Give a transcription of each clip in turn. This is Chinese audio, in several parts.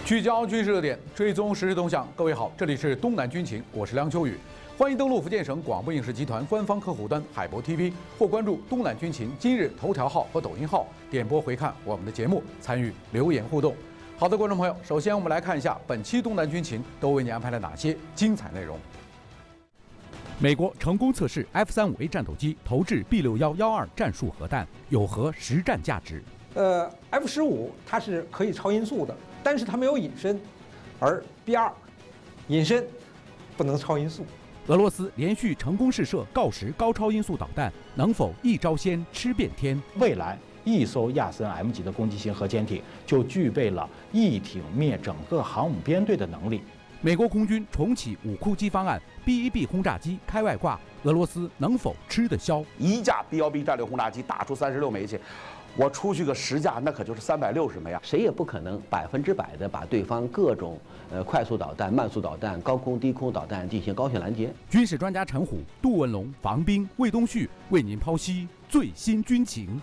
聚焦军事热点，追踪实时动向。各位好，这里是东南军情，我是梁秋雨。欢迎登录福建省广播影视集团官方客户端海博 TV， 或关注东南军情今日头条号和抖音号，点播回看我们的节目，参与留言互动。好的，观众朋友，首先我们来看一下本期东南军情都为你安排了哪些精彩内容。美国成功测试 F-35A 战斗机投掷 B6112战术核弹，有何实战价值 ？F-15它是可以超音速的，但是它没有隐身，而 B-2隐身不能超音速。 俄罗斯连续成功试射锆石高超音速导弹，能否一招鲜吃遍天？ 未来一艘亚森 M 级的攻击型核潜艇就具备了一挺灭整个航母编队的能力。 美国空军重启五库机方案 ，B-1B 轰炸机开外挂，俄罗斯能否吃得消？ 一架 B-1B 战略轰炸机打出36枚去，我出去个10架，那可就是360枚啊！ 谁也不可能100%的把对方各种快速导弹、慢速导弹、高空低空导弹进行高效拦截。 军事专家陈虎、杜文龙、房斌、魏东旭为您剖析最新军情。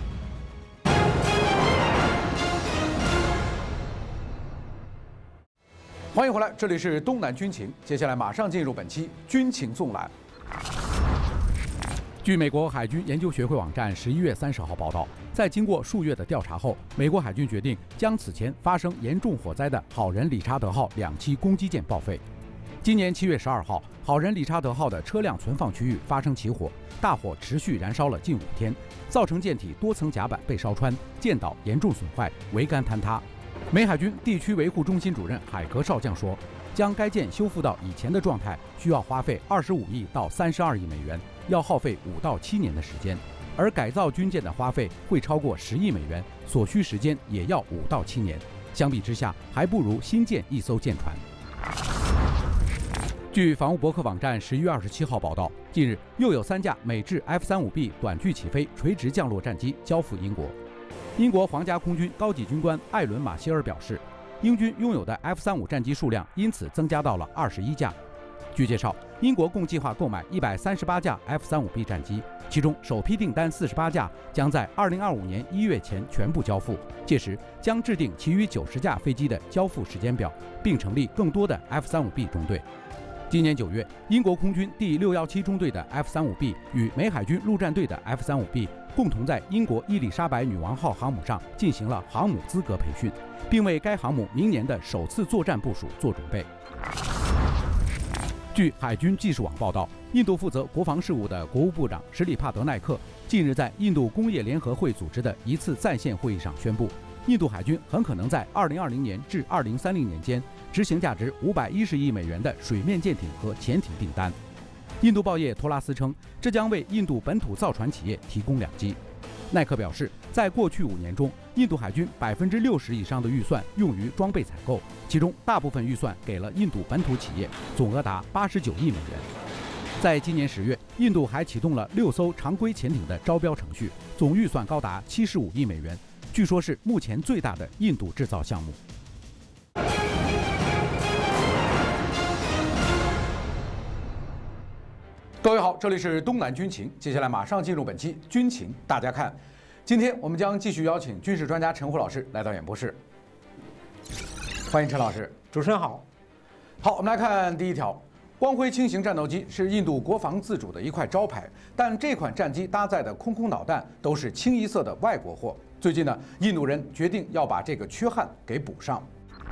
欢迎回来，这里是东南军情。接下来马上进入本期军情纵览。据美国海军研究学会网站11月30号报道，在经过数月的调查后，美国海军决定将此前发生严重火灾的好人理查德号2栖攻击舰报废。今年7月12号，好人理查德号的车辆存放区域发生起火，大火持续燃烧了近5天，造成舰体多层甲板被烧穿，舰岛严重损坏，桅杆坍塌。美海军地区维护中心主任海格少将说，将该舰修复到以前的状态，需要花费25亿到32亿美元，要耗费5到7年的时间；而改造军舰的花费会超过10亿美元，所需时间也要5到7年。相比之下，还不如新建一艘舰船。据防务博客网站11月27号报道，近日又有3架美制 F-35B 短距起飞垂直降落战机交付英国。英国皇家空军高级军官艾伦·马歇尔表示，英军拥有的 F-35战机数量因此增加到了21架。据介绍，英国共计划购买138架 F-35B 战机，其中首批订单48架将在2025年1月前全部交付，届时将制定其余90架飞机的交付时间表，并成立更多的 F-35B 中队。今年9月，英国空军第617中队的 F-35B 与美海军陆战队的 F-35B 共同在英国伊丽莎白女王号航母上进行了航母资格培训，并为该航母明年的首次作战部署做准备。据海军技术网报道，印度负责国防事务的国务部长什里帕德奈克近日在印度工业联合会组织的一次在线会议上宣布，印度海军很可能在2020年至2030年间执行价值510亿美元的水面舰艇和潜艇订单。印度报业托拉斯称，这将为印度本土造船企业提供良机。耐克表示，在过去5年中，印度海军60%以上的预算用于装备采购，其中大部分预算给了印度本土企业，总额达89亿美元。在今年10月，印度还启动了6艘常规潜艇的招标程序，总预算高达75亿美元，据说是目前最大的印度制造项目。各位好，这里是东南军情，接下来马上进入本期军情大家看。今天我们将继续邀请军事专家陈虎老师来到演播室，欢迎陈老师。 主持人好。 好，我们来看第一条。光辉轻型战斗机是印度国防自主的一块招牌，但这款战机搭载的空导弹都是清一色的外国货。最近呢，印度人决定要把这个缺憾给补上。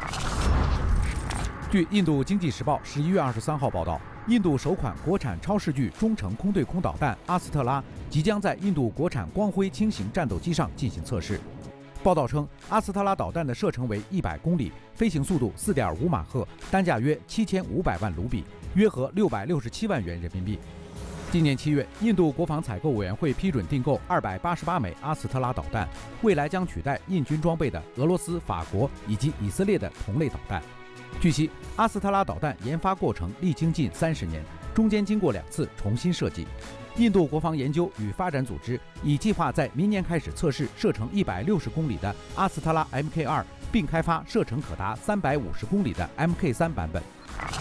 据印度经济时报11月23号报道，印度首款国产超视距中程空对空导弹阿斯特拉即将在印度国产光辉轻型战斗机上进行测试。报道称，阿斯特拉导弹的射程为100公里，飞行速度4.5马赫，单价约7500万卢比，约合667万元人民币。今年7月，印度国防采购委员会批准订购288枚阿斯特拉导弹，未来将取代印军装备的俄罗斯、法国以及以色列的同类导弹。据悉，阿斯特拉导弹研发过程历经近30年，中间经过2次重新设计。印度国防研究与发展组织已计划在明年开始测试射程160公里的阿斯特拉 Mk2，并开发射程可达350公里的 Mk3 版本。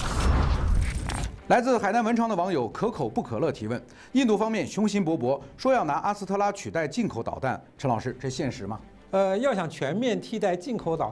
来自海南文昌的网友可口不可乐提问：印度方面雄心勃勃说要拿阿斯特拉取代进口导弹，陈老师，这现实吗？ 要想全面替代进口导弹，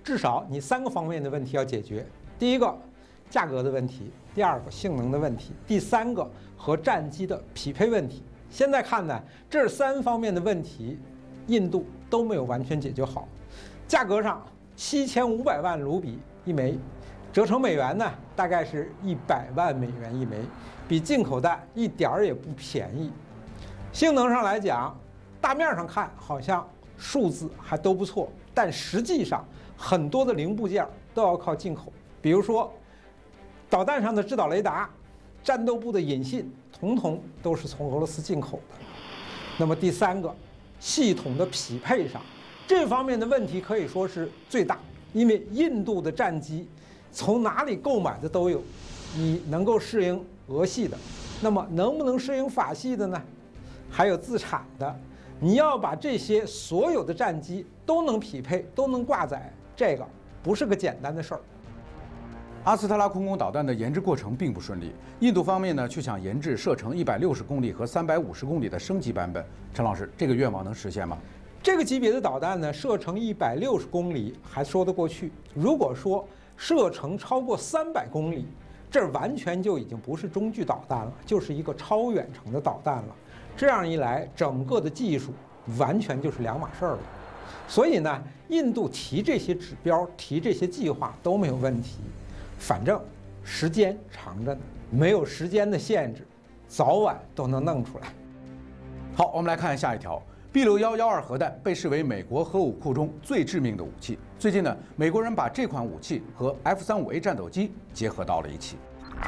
至少你3个方面的问题要解决：第一个，价格的问题；第二个，性能的问题；第三个，和战机的匹配问题。现在看呢，这3方面的问题，印度都没有完全解决好。价格上，7500万卢比一枚，折成美元呢，大概是100万美元一枚，比进口弹一点儿也不便宜。性能上来讲，大面上看好像数字还都不错，但实际上很多的零部件都要靠进口，比如说导弹上的制导雷达、战斗部的引信，统统都是从俄罗斯进口的。那么第3个，系统的匹配上，这方面的问题可以说是最大，因为印度的战机从哪里购买的都有，你能够适应俄系的，那么能不能适应法系的呢？还有自产的，你要把这些所有的战机都能匹配，都能挂载，这个不是个简单的事儿。 阿斯特拉空攻导弹的研制过程并不顺利，印度方面呢却想研制射程160公里和350公里的升级版本。陈老师，这个愿望能实现吗？ 这个级别的导弹呢，射程160公里还说得过去。如果说射程超过300公里，这完全就已经不是中距导弹了，就是一个超远程的导弹了。这样一来，整个的技术完全就是两码事儿了。所以呢，印度提这些指标、提这些计划都没有问题，反正时间长着呢，没有时间的限制，早晚都能弄出来。 好，我们来看下一条。B6112核弹被视为美国核武库中最致命的武器。最近呢，美国人把这款武器和 F-35A 战斗机结合到了一起。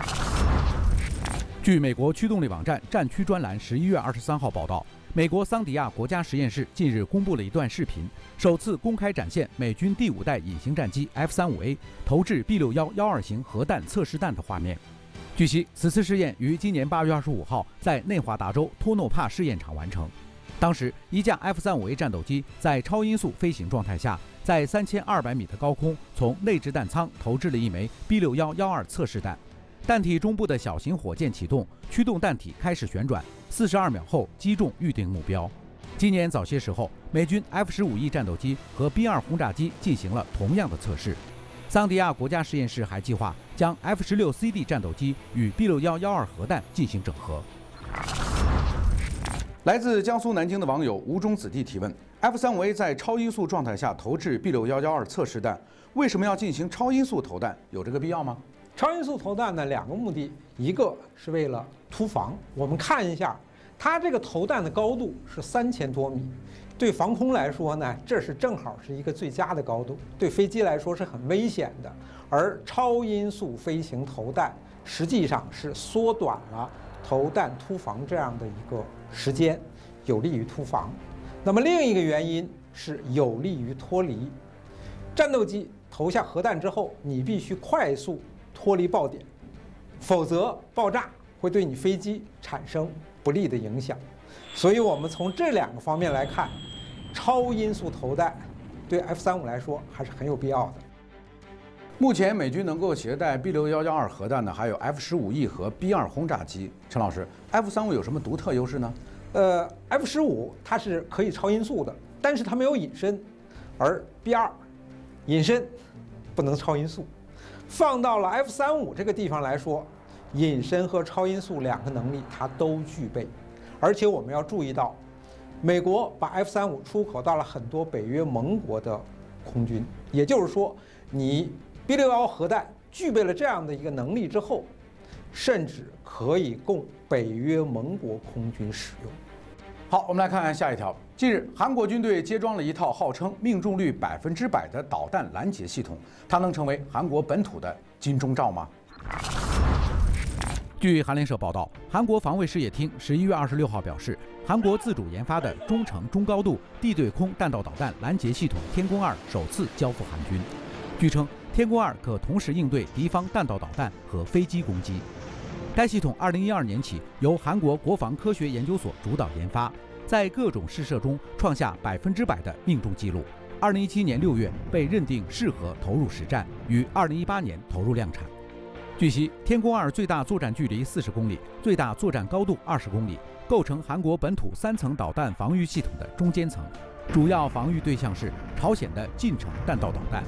据美国驱动力网站战区专栏11月23号报道，美国桑迪亚国家实验室近日公布了一段视频，首次公开展现美军第5代隐形战机 F-35A 投掷 B6112型核弹测试弹的画面。据悉，此次试验于今年8月25号在内华达州托诺帕试验场完成。当时，一架 F-35A 战斗机在超音速飞行状态下，在3200米的高空从内置弹舱投掷了一枚 B6112测试弹。弹体中部的小型火箭启动，驱动弹体开始旋转，42秒后击中预定目标。今年早些时候，美军 F-15E 战斗机和 B-2轰炸机进行了同样的测试。桑迪亚国家实验室还计划将 F-16CD 战斗机与 B6112核弹进行整合。来自江苏南京的网友吴中子弟提问 ：F-35A 在超音速状态下投掷 B6112测试弹，为什么要进行超音速投弹？有这个必要吗？ 超音速投弹呢，2个目的，一个是为了突防。我们看一下，它这个投弹的高度是3000多米，对防空来说呢，这是正好是一个最佳的高度，对飞机来说是很危险的。而超音速飞行投弹实际上是缩短了投弹突防这样的一个时间，有利于突防。那么另一个原因是有利于脱离。战斗机投下核弹之后，你必须快速脱离爆点，否则爆炸会对你飞机产生不利的影响。所以我们从这2个方面来看，超音速投弹对 F-35来说还是很有必要的。 目前美军能够携带 B6112核弹的还有 F-15E 和 B-2轰炸机。陈老师 ，F-35有什么独特优势呢 ？F-15它是可以超音速的，但是它没有隐身，而 B-2隐身不能超音速。放到了 F-35这个地方来说，隐身和超音速2个能力它都具备。而且我们要注意到，美国把 F-35出口到了很多北约盟国的空军，也就是说，你 B61核弹具备了这样的一个能力之后，甚至可以供北约盟国空军使用。 好，我们来看看下一条。近日，韩国军队接装了一套号称命中率100%的导弹拦截系统，它能成为韩国本土的金钟罩吗？据韩联社报道，韩国防卫事业厅11月26号表示，韩国自主研发的中程中高度地对空弹道导弹拦截系统天宫2首次交付韩军。据称，天宫2可同时应对敌方弹道导弹和飞机攻击。该系统2012年起由韩国国防科学研究所主导研发，在各种试射中创下100%的命中记录。2017年6月被认定适合投入实战，于2018年投入量产。据悉，天宫2最大作战距离40公里，最大作战高度20公里，构成韩国本土3层导弹防御系统的中间层，主要防御对象是朝鲜的近程弹道导弹。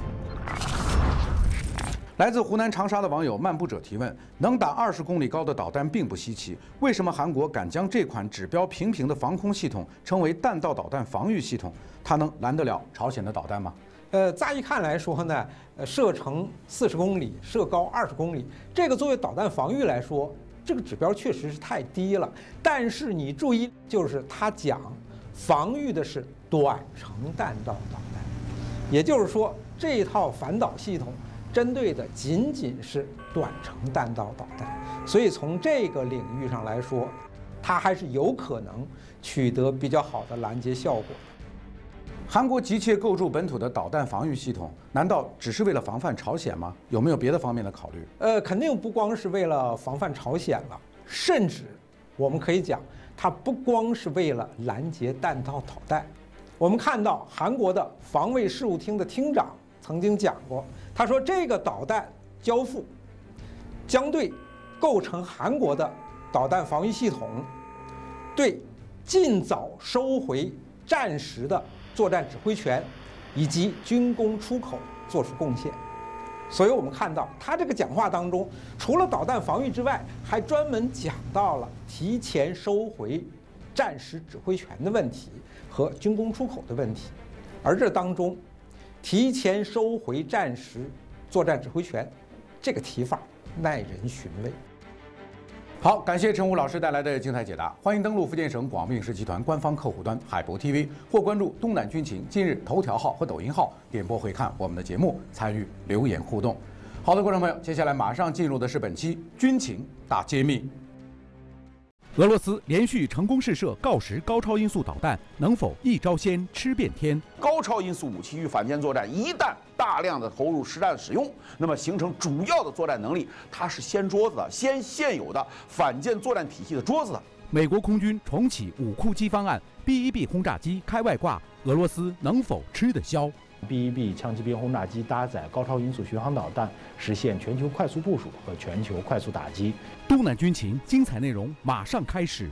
来自湖南长沙的网友漫步者提问：能打20公里高的导弹并不稀奇，为什么韩国敢将这款指标平平的防空系统称为弹道导弹防御系统？它能拦得了朝鲜的导弹吗？ 乍一看来说呢，射程40公里，射高20公里，这个作为导弹防御来说，这个指标确实是太低了。但是你注意，就是它讲防御的是短程弹道导弹，也就是说，这套反导系统针对的仅仅是短程弹道导弹，所以从这个领域上来说，它还是有可能取得比较好的拦截效果。 韩国急切构筑本土的导弹防御系统，难道只是为了防范朝鲜吗？有没有别的方面的考虑？ 肯定不光是为了防范朝鲜了，甚至我们可以讲，它不光是为了拦截弹道导弹。我们看到韩国的防卫事务厅的厅长曾经讲过，他说这个导弹交付将对构成韩国的导弹防御系统，对尽早收回战时的作战指挥权以及军工出口做出贡献。所以我们看到他这个讲话当中，除了导弹防御之外，还专门讲到了提前收回战时指挥权的问题和军工出口的问题。而这当中，提前收回战时作战指挥权这个提法耐人寻味。 好，感谢陈武老师带来的精彩解答。欢迎登录福建省广播影视集团官方客户端海博 TV， 或关注东南军情今日头条号和抖音号，点播回看我们的节目，参与留言互动。好的，观众朋友，接下来马上进入的是本期军情大揭秘。俄罗斯连续成功试射锆石高超音速导弹，能否一招鲜吃遍天？ 高超音速武器与反舰作战一旦大量的投入实战使用，那么形成主要的作战能力，它是掀桌子的，掀现有的反舰作战体系的桌子的。 美国空军重启武库机方案 ，B-1B 轰炸机开外挂，俄罗斯能否吃得消？ B-1B 枪骑兵轰炸机搭载高超音速巡航导弹，实现全球快速部署和全球快速打击。 东南军情精彩内容马上开始。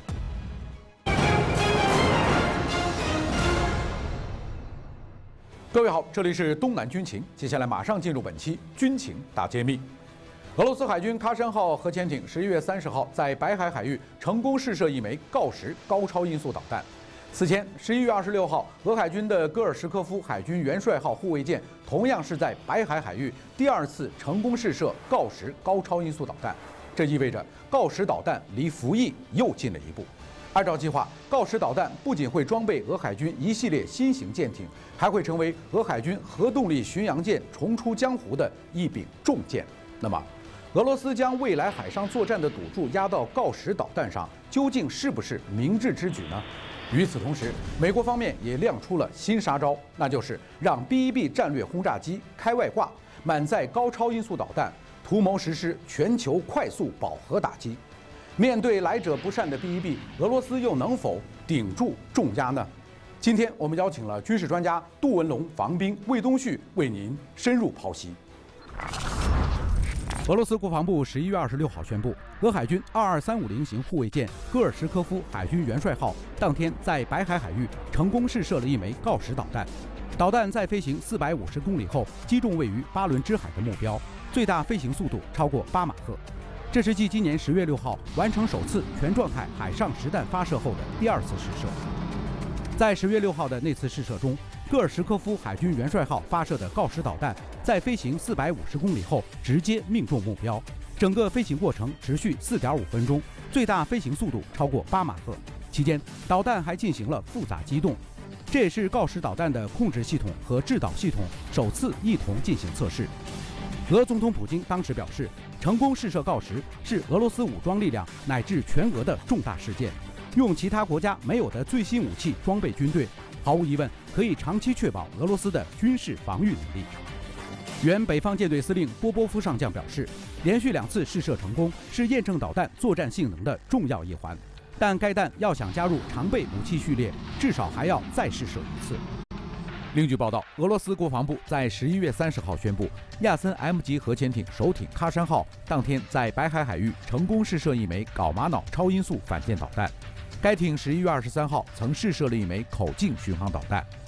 各位好，这里是东南军情，接下来马上进入本期军情大揭秘。俄罗斯海军喀山号核潜艇11月30号在白海海域成功试射一枚锆石高超音速导弹。此前，11月26号，俄海军的戈尔什科夫海军元帅号护卫舰同样是在白海海域第2次成功试射锆石高超音速导弹，这意味着锆石导弹离服役又近了一步。按照计划，锆石导弹不仅会装备俄海军一系列新型舰艇，还会成为俄海军核动力巡洋舰重出江湖的一柄重剑。那么，俄罗斯将未来海上作战的赌注压到锆石导弹上，究竟是不是明智之举呢？与此同时，美国方面也亮出了新杀招，那就是让 B-1B 战略轰炸机开外挂，满载高超音速导弹，图谋实施全球快速饱和打击。面对来者不善的 B-1B， 俄罗斯又能否顶住重压呢？今天我们邀请了军事专家杜文龙、防兵魏东旭为您深入剖析。俄罗斯国防部11月26号宣布，俄海军22350型护卫舰戈尔什科夫海军元帅号当天在白海海域成功试射了一枚锆石导弹。导弹在飞行450公里后击中位于巴伦支海的目标，最大飞行速度超过8马赫。这是继今年10月6号完成首次全状态海上实弹发射后的第2次试射。在10月6号的那次试射中，戈尔什科夫海军元帅号发射的锆石导弹在飞行450公里后直接命中目标，整个飞行过程持续4.5分钟，最大飞行速度超过8马赫。期间，导弹还进行了复杂机动，这也是锆石导弹的控制系统和制导系统首次一同进行测试。俄总统普京当时表示，成功试射锆石是俄罗斯武装力量乃至全俄的重大事件，用其他国家没有的最新武器装备军队，毫无疑问可以长期确保俄罗斯的军事防御能力。原北方舰队司令波波夫上将表示，连续2次试射成功是验证导弹作战性能的重要一环，但该弹要想加入常备武器序列，至少还要再试射1次。另据报道，俄罗斯国防部在11月30号宣布，亚森 M 级核潜艇首艇喀山号当天在白海海域成功试射一枚睾玛瑙超音速反舰导弹。该艇11月23号曾试射了一枚口径巡航导弹。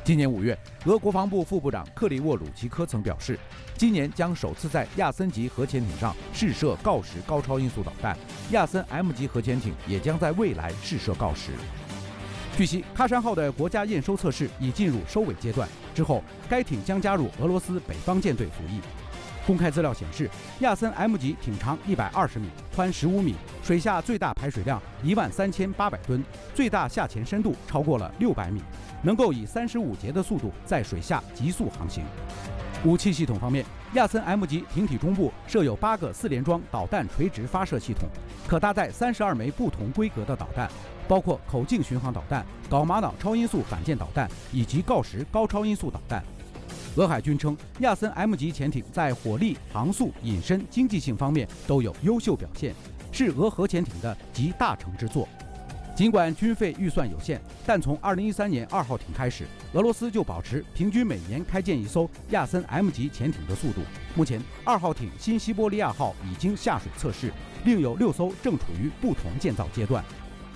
今年5月，俄国防部副部长克里沃鲁奇科曾表示，今年将首次在亚森级核潜艇上试射锆石高超音速导弹，亚森 M 级核潜艇也将在未来试射锆石。据悉，喀山号的国家验收测试已进入收尾阶段，之后该艇将加入俄罗斯北方舰队服役。公开资料显示，亚森 M 级艇长120米，宽15米，水下最大排水量13800吨，最大下潜深度超过了600米，能够以35节的速度在水下急速航行。武器系统方面，亚森 M 级艇体中部设有8个4联装导弹垂直发射系统，可搭载32枚不同规格的导弹，包括口径巡航导弹、睾玛瑙超音速反舰导弹以及锆石高超音速导弹。俄海军称，亚森 M 级潜艇在火力、航速、隐身、经济性方面都有优秀表现，是俄核潜艇的集大成之作。尽管军费预算有限，但从2013年2号艇开始，俄罗斯就保持平均每年开建一艘亚森 M 级潜艇的速度。目前，2号艇新西伯利亚号已经下水测试，另有6艘正处于不同建造阶段。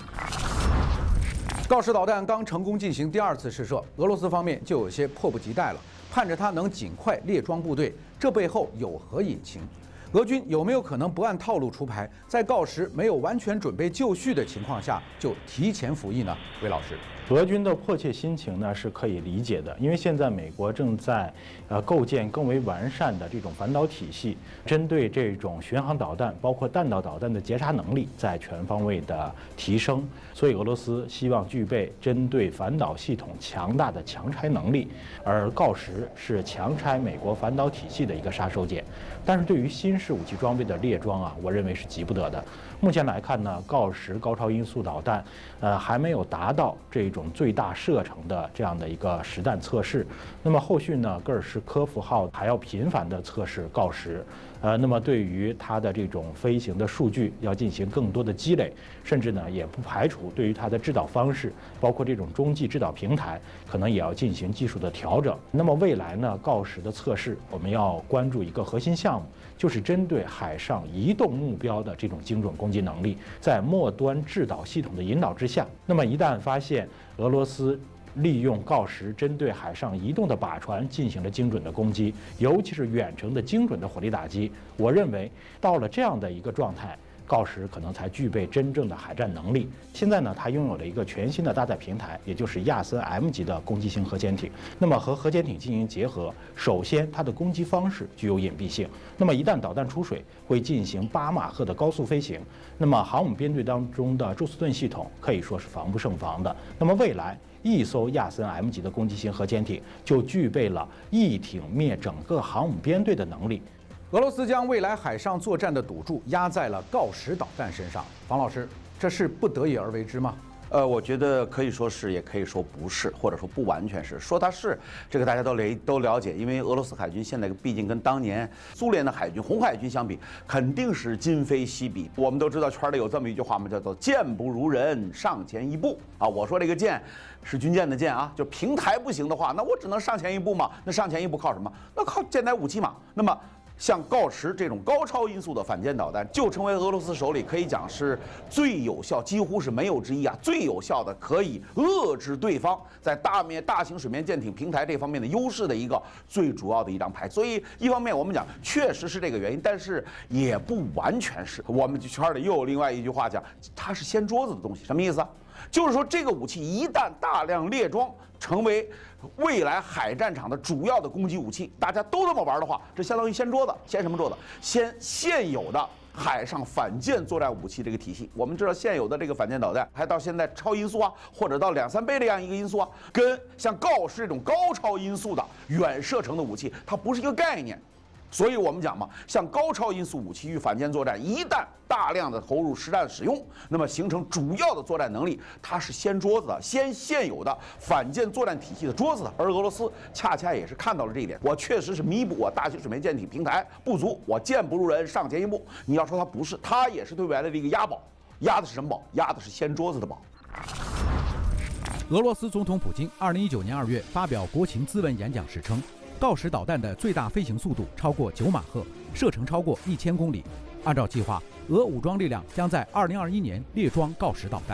锆石导弹刚成功进行第2次试射，俄罗斯方面就有些迫不及待了，盼着它能尽快列装部队，这背后有何隐情？俄军有没有可能不按套路出牌，在锆石没有完全准备就绪的情况下就提前服役呢？魏老师， 俄军的迫切心情呢是可以理解的，因为现在美国正在构建更为完善的这种反导体系，针对这种巡航导弹，包括弹道导弹的截杀能力在全方位的提升，所以俄罗斯希望具备针对反导系统强大的强拆能力，而锆石是强拆美国反导体系的一个杀手锏。但是对于新式武器装备的列装啊，我认为是急不得的。目前来看呢，锆石高超音速导弹，还没有达到这种最大射程的这样的一个实弹测试。那么后续呢，戈尔什科夫号还要频繁的测试锆石，那么对于它的这种飞行的数据要进行更多的积累，甚至呢也不排除对于它的制导方式，包括这种中继制导平台，可能也要进行技术的调整。那么未来呢，锆石的测试我们要关注一个核心项目，就是针对海上移动目标的这种精准攻击能力，在末端制导系统的引导之下，那么一旦发现俄罗斯利用锆石针对海上移动的靶船进行了精准的攻击，尤其是远程的精准的火力打击，我认为到了这样的一个状态，锆石可能才具备真正的海战能力。现在呢，它拥有了一个全新的搭载平台，也就是亚森 M 级的攻击型核潜艇。那么和核潜艇进行结合，首先它的攻击方式具有隐蔽性。那么一旦导弹出水，会进行8马赫的高速飞行。那么航母编队当中的宙斯盾系统可以说是防不胜防的。那么未来一艘亚森 M 级的攻击型核潜艇就具备了一艇灭整个航母编队的能力。 俄罗斯将未来海上作战的赌注压在了锆石导弹身上。房老师，这是不得已而为之吗？ 我觉得可以说是，也可以说不是，或者说不完全是。说它是，这个大家都了解，因为俄罗斯海军现在毕竟跟当年苏联的海军红海军相比，肯定是今非昔比。我们都知道圈里有这么一句话嘛，叫做“舰不如人，上前一步”啊。我说这个舰是军舰的舰啊，就平台不行的话，那我只能上前一步嘛。那上前一步靠什么？那靠舰载武器嘛。那么像锆石这种高超音速的反舰导弹，就成为俄罗斯手里可以讲是最有效，几乎是没有之一啊，最有效的可以遏制对方在大型水面舰艇平台这方面的优势的一个最主要的一张牌。所以一方面我们讲确实是这个原因，但是也不完全是。我们圈里又有另外一句话讲，它是掀桌子的东西，什么意思啊？就是说这个武器一旦大量列装，成为未来海战场的主要的攻击武器，大家都这么玩的话，这相当于掀桌子。掀什么桌子？掀现有的海上反舰作战武器这个体系。我们知道现有的这个反舰导弹，还到现在超音速啊，或者到2-3倍这样一个音速啊，跟像锆石这种高超音速的远射程的武器，它不是一个概念。所以我们讲嘛，像高超音速武器与反舰作战，一旦大量的投入实战使用，那么形成主要的作战能力，它是掀桌子的，掀现有的反舰作战体系的桌子的。而俄罗斯恰恰也是看到了这一点，我确实是弥补我大型水面舰艇平台不足，我舰不如人，上前一步。你要说它不是，它也是对未来的一个押宝，押的是什么宝？押的是掀桌子的宝。 俄罗斯总统普京2019年2月发表国情咨文演讲时称，锆石导弹的最大飞行速度超过9马赫，射程超过1000公里。按照计划，俄武装力量将在2021年列装锆石导弹。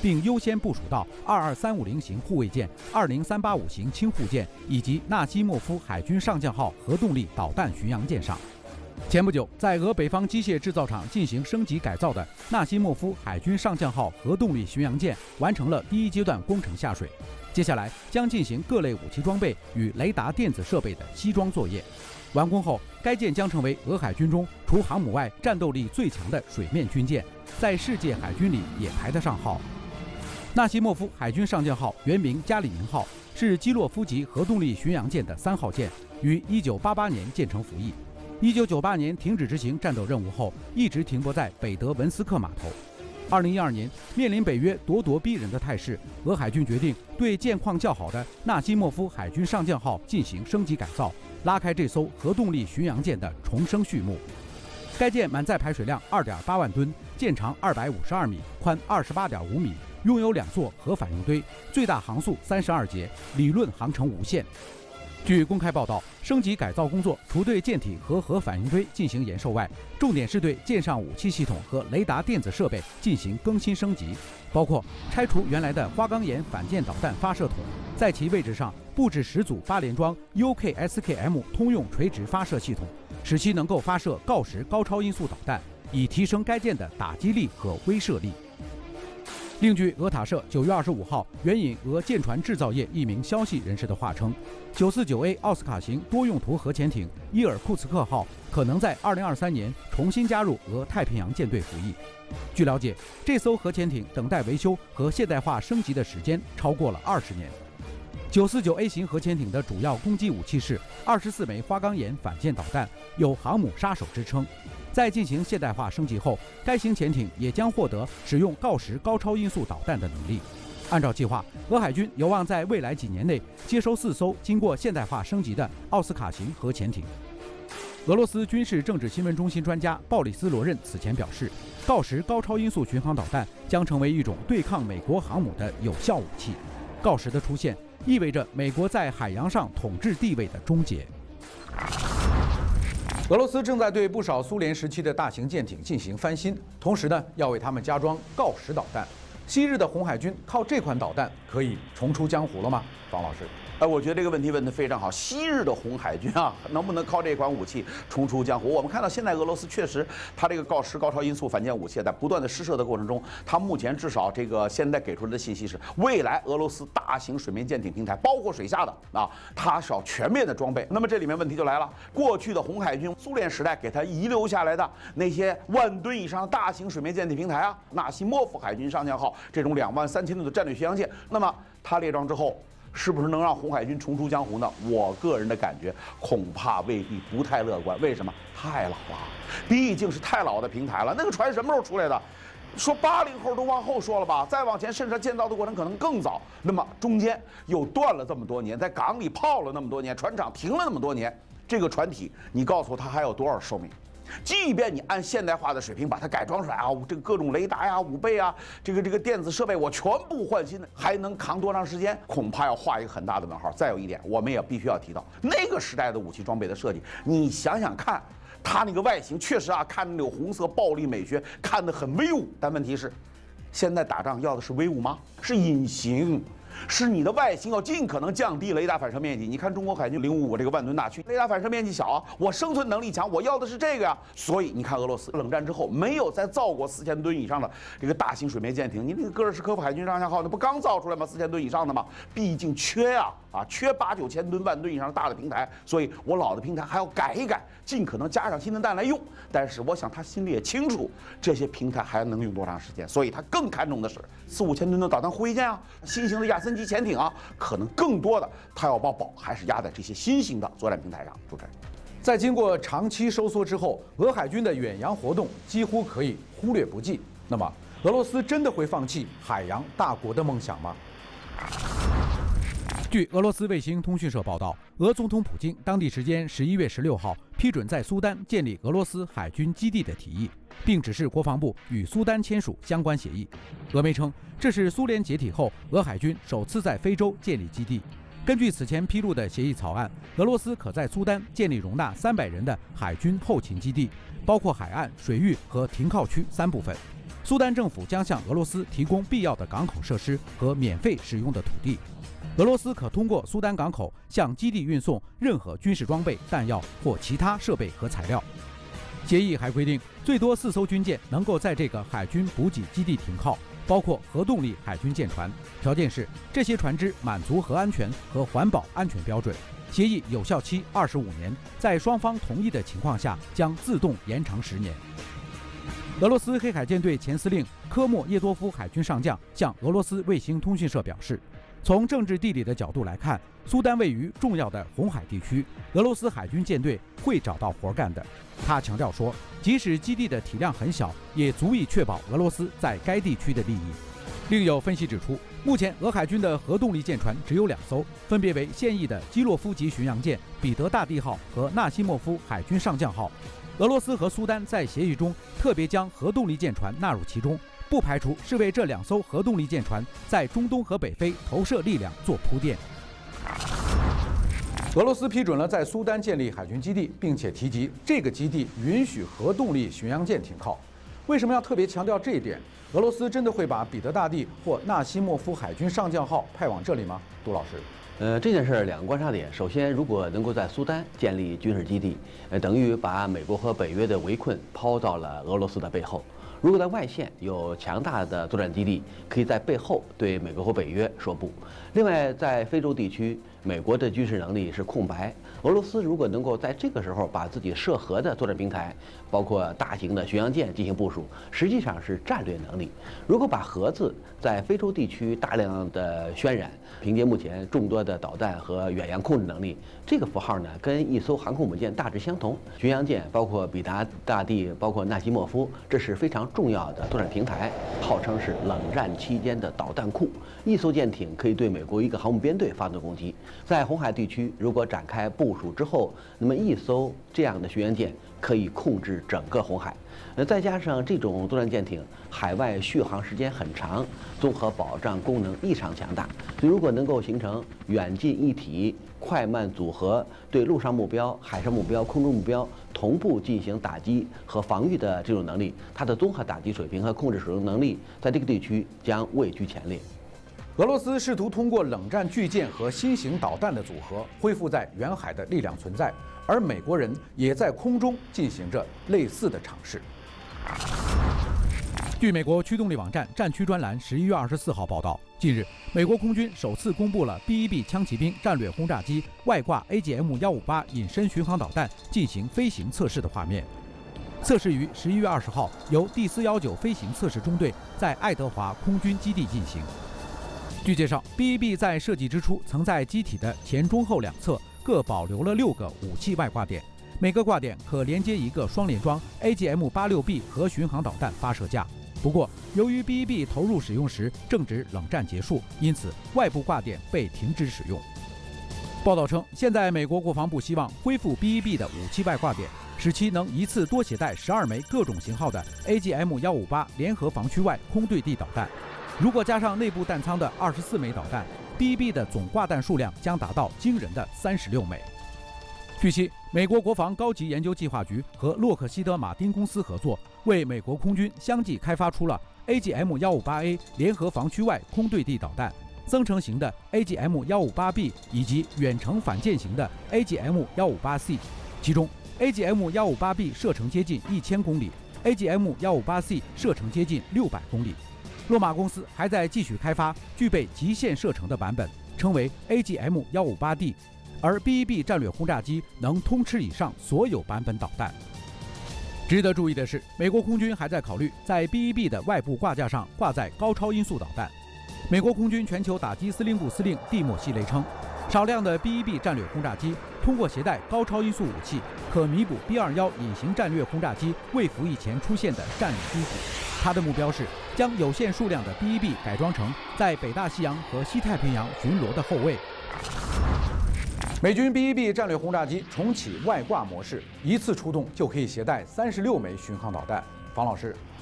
并优先部署到22350型护卫舰、20385型轻护舰以及纳西莫夫海军上将号核动力导弹巡洋舰上。前不久，在俄北方机械制造厂进行升级改造的纳西莫夫海军上将号核动力巡洋舰完成了第1阶段工程下水，接下来将进行各类武器装备与雷达电子设备的西装作业。完工后，该舰将成为俄海军中除航母外战斗力最强的水面军舰，在世界海军里也排得上号。纳西莫夫海军上将号原名加里宁号，是基洛夫级核动力巡洋舰的3号舰，于1988年建成服役。1998年停止执行战斗任务后，一直停泊在北德文斯克码头。2012年，面临北约咄咄逼人的态势，俄海军决定对舰况较好的纳西莫夫海军上将号进行升级改造，拉开这艘核动力巡洋舰的重生序幕。该舰满载排水量2.8万吨，舰长252米，宽28.5米，拥有2座核反应堆，最大航速32节，理论航程无限。据公开报道，升级改造工作除对舰体和核反应堆进行延寿外，重点是对舰上武器系统和雷达电子设备进行更新升级，包括拆除原来的花岗岩反舰导弹发射筒，在其位置上布置10组8连装 UKSKM 通用垂直发射系统，使其能够发射锆石高超音速导弹，以提升该舰的打击力和威慑力。另据俄塔社9月25号援引俄舰船制造业一名消息人士的话称，949A 奥斯卡型多用途核潜艇伊尔库茨克号可能在2023年重新加入俄太平洋舰队服役。据了解，这艘核潜艇等待维修和现代化升级的时间超过了20年。949A 型核潜艇的主要攻击武器是24枚花岗岩反舰导弹，有航母杀手之称。在进行现代化升级后，该型潜艇也将获得使用锆石高超音速导弹的能力。按照计划，俄海军有望在未来几年内接收4艘经过现代化升级的奥斯卡型核潜艇。俄罗斯军事政治新闻中心专家鲍里斯·罗任此前表示，锆石高超音速巡航导弹将成为一种对抗美国航母的有效武器。锆石的出现意味着美国在海洋上统治地位的终结。俄罗斯正在对不少苏联时期的大型舰艇进行翻新，同时呢，要为它们加装锆石导弹。昔日的红海军靠这款导弹可以重出江湖了吗？方老师。 我觉得这个问题问得非常好。昔日的红海军啊，能不能靠这款武器重出江湖？我们看到现在俄罗斯确实，它这个锆石高超音速反舰武器在不断的试射的过程中，它目前至少这个现在给出来的信息是，未来俄罗斯大型水面舰艇平台，包括水下的啊，它是要全面的装备。那么这里面问题就来了，过去的红海军苏联时代给它遗留下来的那些1万吨以上的大型水面舰艇平台啊，纳西莫夫海军上将号这种23000吨的战略巡洋舰，那么它列装之后，是不是能让红海军重出江湖呢？我个人的感觉恐怕未必，不太乐观。为什么？太老了，毕竟是太老的平台了。那个船什么时候出来的？说80后都往后说了吧，再往前，甚至建造的过程可能更早。那么中间又断了这么多年，在港里泡了那么多年，船厂停了那么多年，这个船体，你告诉我它还有多少寿命？即便你按现代化的水平把它改装出来啊，这个各种雷达呀、武备啊，这个电子设备我全部换新的，还能扛多长时间？恐怕要画一个很大的问号。再有一点，我们也必须要提到那个时代的武器装备的设计，你想想看，它那个外形确实啊，看着那种红色暴力美学，看得很威武。但问题是，现在打仗要的是威武吗？是隐形。是你的外形要尽可能降低雷达反射面积。你看中国海军055这个1万吨大驱，雷达反射面积小啊，我生存能力强，我要的是这个呀。所以你看俄罗斯冷战之后没有再造过4000吨以上的这个大型水面舰艇。你那个戈尔什科夫海军上将号那不刚造出来吗？4000吨以上的吗？毕竟缺呀缺8、9千吨、1万吨以上的大的平台，所以我老的平台还要改一改，尽可能加上新的弹来用。但是我想他心里也清楚，这些平台还能用多长时间，所以他更看重的是4、5千吨的导弹护卫舰啊，新型的亚森级潜艇啊，可能更多的他要把宝还是压在这些新型的作战平台上。主持人， 在经过长期收缩之后，俄海军的远洋活动几乎可以忽略不计。那么，俄罗斯真的会放弃海洋大国的梦想吗？据俄罗斯卫星通讯社报道，俄总统普京当地时间11月16号批准在苏丹建立俄罗斯海军基地的提议，并指示国防部与苏丹签署相关协议。俄媒称，这是苏联解体后俄海军首次在非洲建立基地。根据此前披露的协议草案，俄罗斯可在苏丹建立容纳300人的海军后勤基地，包括海岸、水域和停靠区3部分。苏苏丹政府将向俄罗斯提供必要的港口设施和免费使用的土地。俄罗斯可通过苏丹港口向基地运送任何军事装备、弹药或其他设备和材料。协议还规定，最多4艘军舰能够在这个海军补给基地停靠，包括核动力海军舰船，条件是这些船只满足核安全和环保安全标准。协议有效期25年，在双方同意的情况下将自动延长10年。俄罗斯黑海舰队前司令科莫耶多夫海军上将向俄罗斯卫星通讯社表示，从政治地理的角度来看，苏丹位于重要的红海地区，俄罗斯海军舰队会找到活干的。他强调说，即使基地的体量很小，也足以确保俄罗斯在该地区的利益。另有分析指出，目前俄海军的核动力舰船只有2艘，分别为现役的基洛夫级巡洋舰彼得大帝号和纳西莫夫海军上将号。俄罗斯和苏丹在协议中特别将核动力舰船纳入其中，不排除是为这2艘核动力舰船在中东和北非投射力量做铺垫。俄罗斯批准了在苏丹建立海军基地，并且提及这个基地允许核动力巡洋舰停靠。为什么要特别强调这一点？俄罗斯真的会把彼得大帝或纳西莫夫海军上将号派往这里吗？杜老师。 这件事2个观察点。首先，如果能够在苏丹建立军事基地，等于把美国和北约的围困抛到了俄罗斯的背后。如果在外线有强大的作战基地，可以在背后对美国和北约说不。另外，在非洲地区，美国的军事能力是空白。俄罗斯如果能够在这个时候把自己涉核的作战平台，包括大型的巡洋舰进行部署，实际上是战略能力。如果把核字在非洲地区大量的渲染，凭借目前众多的导弹和远洋控制能力，这个符号呢跟一艘航空母舰大致相同。巡洋舰包括彼得大帝，包括纳西莫夫，这是非常重要的作战平台，号称是冷战期间的导弹库。一艘舰艇可以对美国一个航母编队发动攻击。在红海地区，如果展开部署之后，那么一艘这样的巡洋舰可以控制整个红海。再加上这种作战舰艇海外续航时间很长，综合保障功能异常强大，所以如果能够形成远近一体、快慢组合，对陆上目标、海上目标、空中目标同步进行打击和防御的这种能力，它的综合打击水平和控制使用能力，在这个地区将位居前列。 俄罗斯试图通过冷战巨舰和新型导弹的组合，恢复在远海的力量存在，而美国人也在空中进行着类似的尝试。据美国驱动力网站战区专栏11月24号报道，近日，美国空军首次公布了 B-1B 枪骑兵战略轰炸机外挂 AGM-158 隐身巡航导弹进行飞行测试的画面。测试于11月20号由第419飞行测试中队在爱德华空军基地进行。据介绍 ，B-1B 在设计之初曾在机体的前、中、后两侧各保留了6个武器外挂点，每个挂点可连接一个双联装 AGM-86B 核巡航导弹发射架。不过，由于 B-1B 投入使用时正值冷战结束，因此外部挂点被停止使用。报道称，现在美国国防部希望恢复 B-1B 的武器外挂点，使其能一次多携带12枚各种型号的 AGM-158 联合防区外空对地导弹。如果加上内部弹仓的24枚导弹 ，B-1B 的总挂弹数量将达到惊人的36枚。据悉，美国国防高级研究计划局和洛克希德马丁公司合作，为美国空军相继开发出了 AGM-158A 联合防区外空对地导弹、增程型的 AGM-158B 以及远程反舰型的 AGM-158C。其中 ，AGM-158B 射程接近1000公里 ，AGM-158C 射程接近600公里。洛马公司还在继续开发具备极限射程的版本，称为 AGM-158D。而 B-1B 战略轰炸机能通吃以上所有版本导弹。值得注意的是，美国空军还在考虑在 B-1B 的外部挂架上挂载高超音速导弹。美国空军全球打击司令部司令蒂莫西雷称，少量的 B-1B 战略轰炸机通过携带高超音速武器，可弥补 B-21隐形战略轰炸机未服役前出现的战力低谷。他的目标是将有限数量的 B-1B 改装成在北大西洋和西太平洋巡逻的后卫。美军 B-1B 战略轰炸机重启外挂模式，一次出动就可以携带36枚巡航导弹。方老师，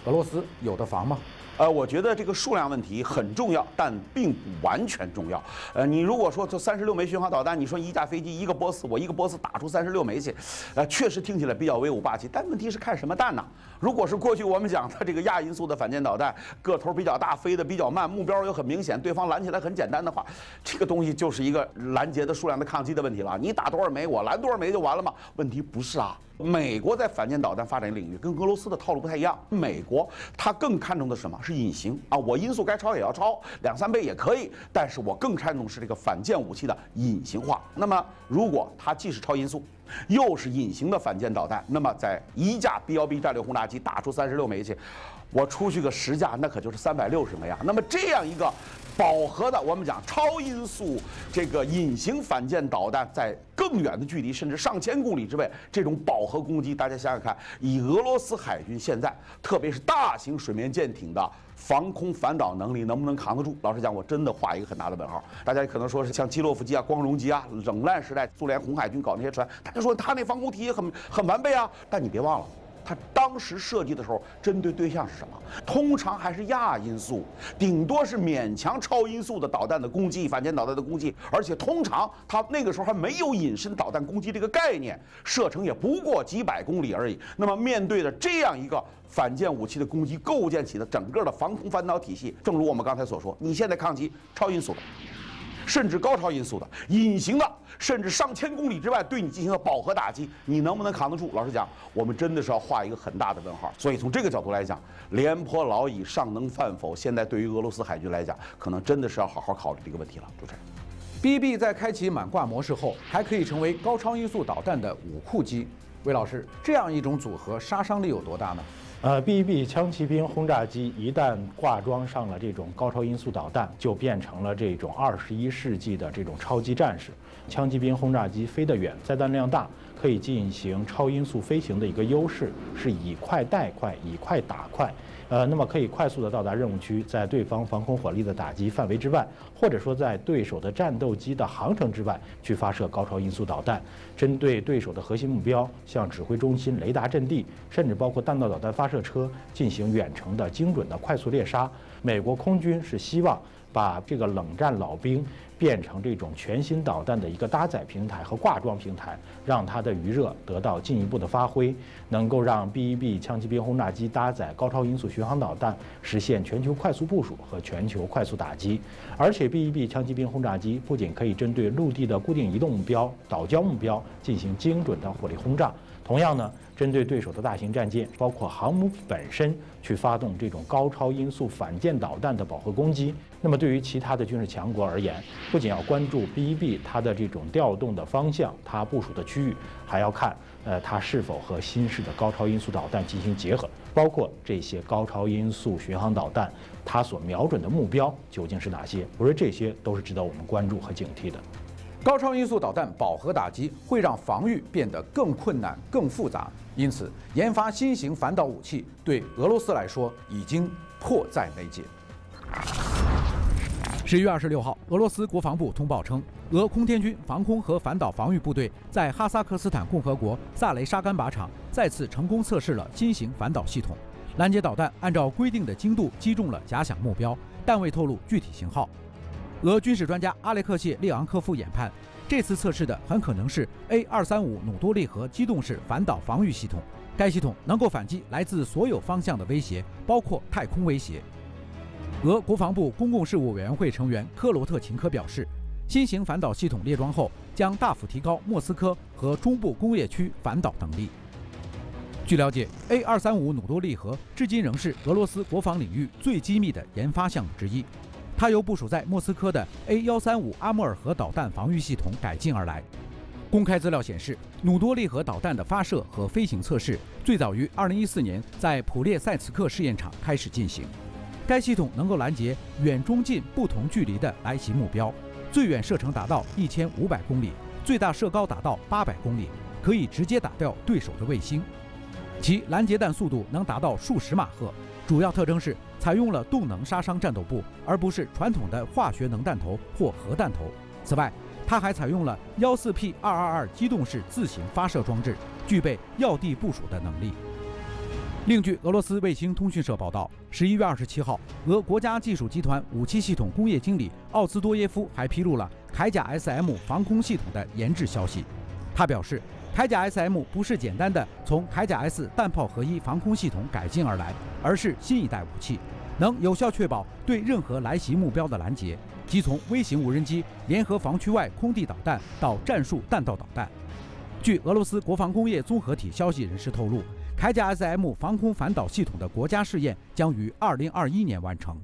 俄罗斯有的防吗？ 我觉得这个数量问题很重要，但并不完全重要。你如果说这36枚巡航导弹，你说一架飞机一个波斯，我一个波斯打出36枚去，确实听起来比较威武霸气。但问题是看什么弹呢？如果是过去我们讲的这个亚音速的反舰导弹，个头比较大，飞得比较慢，目标又很明显，对方拦起来很简单的话，这个东西就是一个拦截的数量的抗击的问题了。你打多少枚，我拦多少枚就完了吗？问题不是啊。美国在反舰导弹发展领域跟俄罗斯的套路不太一样。美国它更看重的是什么？是隐形啊！我音速该超也要超2、3倍也可以，但是我更看重是这个反舰武器的隐形化。那么，如果它既是超音速，又是隐形的反舰导弹，那么在一架 B-1B 战略轰炸机打出36枚去，我出去个10架，那可就是360枚啊！那么这样一个饱和的，我们讲超音速这个隐形反舰导弹，在更远的距离，甚至上千公里之外，这种饱和攻击，大家想想看，以俄罗斯海军现在，特别是大型水面舰艇的防空反导能力，能不能扛得住？老实讲，我真的画一个很大的问号。大家可能说是像基洛夫级啊、光荣级啊，冷战时代苏联红海军搞那些船，大家说他那防空体系很完备啊，但你别忘了。他当时设计的时候，针对对象是什么？通常还是亚音速，顶多是勉强超音速的导弹的攻击，反舰导弹的攻击，而且通常他那个时候还没有隐身导弹攻击这个概念，射程也不过几百公里而已。那么面对着这样一个反舰武器的攻击，构建起的整个的防空反导体系，正如我们刚才所说，你现在抗击超音速的。甚至高超音速的、隐形的，甚至上千公里之外对你进行了饱和打击，你能不能扛得住？老实讲，我们真的是要画一个很大的问号。所以从这个角度来讲，廉颇老矣，尚能饭否？现在对于俄罗斯海军来讲，可能真的是要好好考虑这个问题了。主持人 ，BB 在开启满挂模式后，还可以成为高超音速导弹的武库机。魏老师，这样一种组合杀伤力有多大呢 ？BB 枪骑兵轰炸机一旦挂装上了这种高超音速导弹，就变成了这种21世纪的这种超级战士。枪骑兵轰炸机飞得远，载弹量大，可以进行超音速飞行的一个优势是以快带快，以快打快。那么可以快速的到达任务区，在对方防空火力的打击范围之外，或者说在对手的战斗机的航程之外，去发射高超音速导弹，针对对手的核心目标，像指挥中心、雷达阵地，甚至包括弹道导弹发射车，进行远程的精准的快速猎杀。美国空军是希望把这个冷战老兵变成这种全新导弹的一个搭载平台和挂装平台，让它的余热得到进一步的发挥，能够让 B-1B 枪骑兵轰炸机搭载高超音速巡航导弹，实现全球快速部署和全球快速打击。而且 B-1B 枪骑兵轰炸机不仅可以针对陆地的固定移动目标、岛礁目标进行精准的火力轰炸，同样呢，针对对手的大型战舰，包括航母本身，去发动这种高超音速反舰导弹的饱和攻击。那么对于其他的军事强国而言，不仅要关注 B-1B 它的这种调动的方向，它部署的区域，还要看它是否和新式的高超音速导弹进行结合，包括这些高超音速巡航导弹，它所瞄准的目标究竟是哪些？我说这些都是值得我们关注和警惕的。 高超音速导弹饱和打击会让防御变得更困难、更复杂，因此研发新型反导武器对俄罗斯来说已经迫在眉睫。11月26号，俄罗斯国防部通报称，俄空天军防空和反导防御部队在哈萨克斯坦共和国萨雷沙干靶场再次成功测试了新型反导系统，拦截导弹按照规定的精度击中了假想目标，但未透露具体型号。俄军事专家阿列克谢列昂科夫研判，这次测试的很可能是 A235努多利河机动式反导防御系统，该系统能够反击来自所有方向的威胁，包括太空威胁。俄国防部公共事务委员会成员科罗特琴科表示，新型反导系统列装后，将大幅提高莫斯科和中部工业区反导能力。据了解 ，A235努多利河至今仍是俄罗斯国防领域最机密的研发项目之一。它由部署在莫斯科的 A135阿穆尔河导弹防御系统改进而来。公开资料显示，努多利河导弹的发射和飞行测试最早于2014年在普列塞茨克试验场开始进行。该系统能够拦截远、中、近不同距离的来袭目标，最远射程达到1500公里，最大射高达到800公里，可以直接打掉对手的卫星。其拦截弹速度能达到数十马赫，主要特征是采用了动能杀伤战斗部，而不是传统的化学能弹头或核弹头。此外，它还采用了14P222机动式自行发射装置，具备要地部署的能力。 另据俄罗斯卫星通讯社报道，11月27号，俄国家技术集团武器系统工业经理奥斯多耶夫还披露了铠甲 SM 防空系统的研制消息。他表示，铠甲 SM 不是简单的从铠甲 S 弹炮合一防空系统改进而来，而是新一代武器，能有效确保对任何来袭目标的拦截，即从微型无人机、联合防区外空地导弹到战术弹道导弹。据俄罗斯国防工业综合体消息人士透露，铠甲 SM 防空反导系统的国家试验将于2021年完成。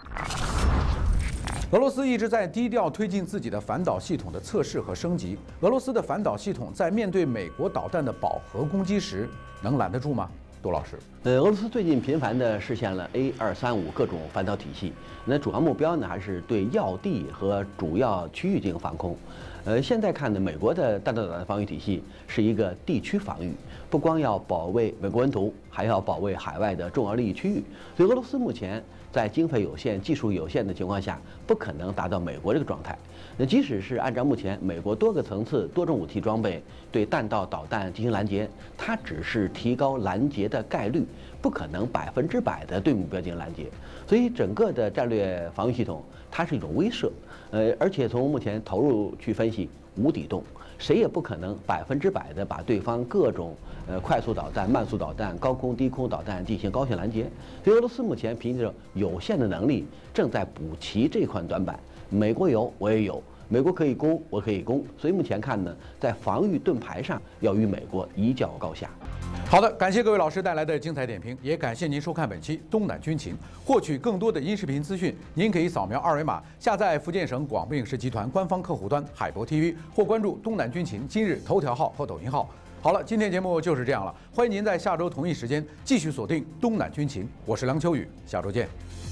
俄罗斯一直在低调推进自己的反导系统的测试和升级。俄罗斯的反导系统在面对美国导弹的饱和攻击时，能拦得住吗？杜老师， 俄罗斯最近频繁地实现了 A235各种反导体系，那主要目标呢还是对要地和主要区域进行防空。现在看呢，美国的弹道导弹防御体系是一个地区防御，不光要保卫美国本土，还要保卫海外的重要利益区域。所以俄罗斯目前在经费有限、技术有限的情况下，不可能达到美国这个状态。那即使是按照目前美国多个层次、多种武器装备对弹道导弹进行拦截，它只是提高拦截的概率，不可能100%的对目标进行拦截。所以整个的战略防御系统它是一种威慑，而且从目前投入去分析，无底洞，谁也不可能100%的把对方各种快速导弹、慢速导弹、高空低空导弹进行高效拦截。所以俄罗斯目前凭着有限的能力，正在补齐这块短板。美国有，我也有；美国可以攻，我可以攻。所以目前看呢，在防御盾牌上要与美国一较高下。 好的，感谢各位老师带来的精彩点评，也感谢您收看本期《东南军情》。获取更多的音视频资讯，您可以扫描2维码下载福建省广播影视集团官方客户端海博 TV， 或关注《东南军情》今日头条号和抖音号。好了，今天节目就是这样了，欢迎您在下周同一时间继续锁定《东南军情》，我是梁秋雨，下周见。